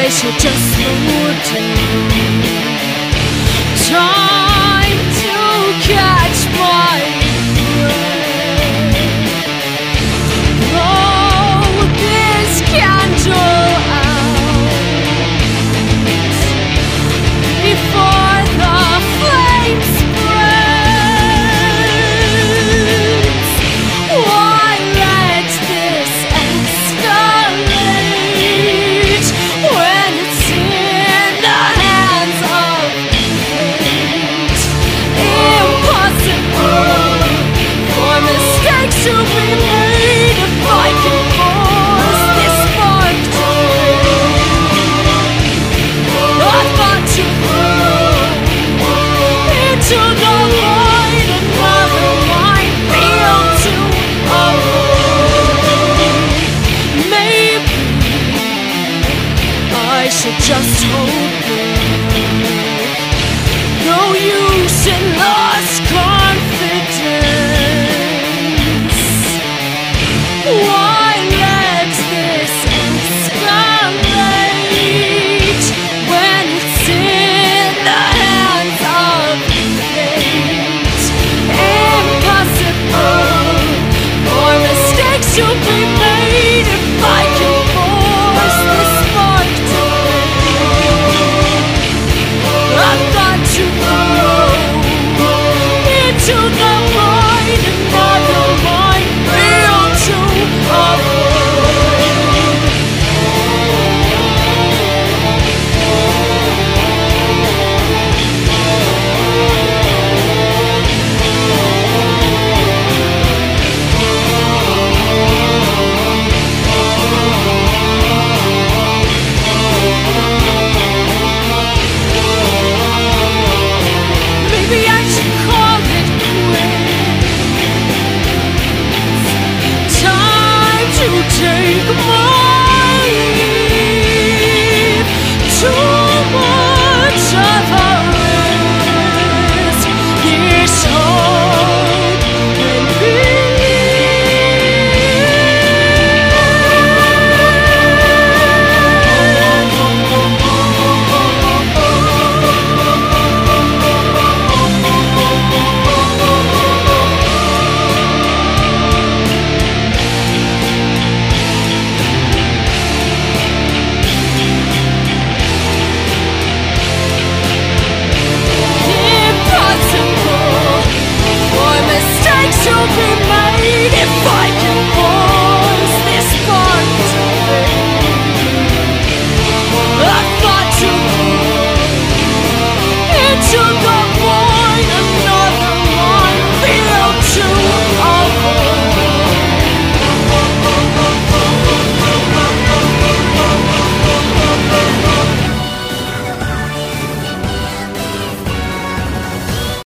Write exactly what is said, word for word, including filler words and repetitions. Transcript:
I should just slow down. Time to catch my breath. Blow this candle out before the flame spreads. Why let this escalate when it's in the hands of fate? Impossible for mistakes to be made if I can force this spark to fade. I thought to go into the light and never mind feel too alone. Maybe I should just hope.